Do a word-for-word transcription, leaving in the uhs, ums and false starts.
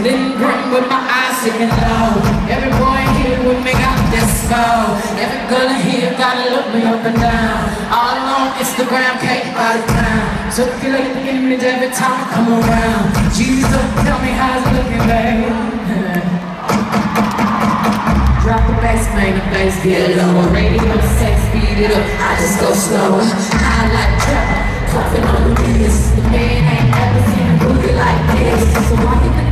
Slim grim with my eyes sticking low. Every boy here with me got disco. Every girl in here gotta look me up and down. All on Instagram, cake by the pound. So if you look at the image every time I come around, Jesus, tell me how's it looking, babe. Drop the bass, man, the bass get lower. Radio sex, speed it up, I just go slower. I like trap, puffin' on the beats. The man ain't ever seen a booty like this. So why you think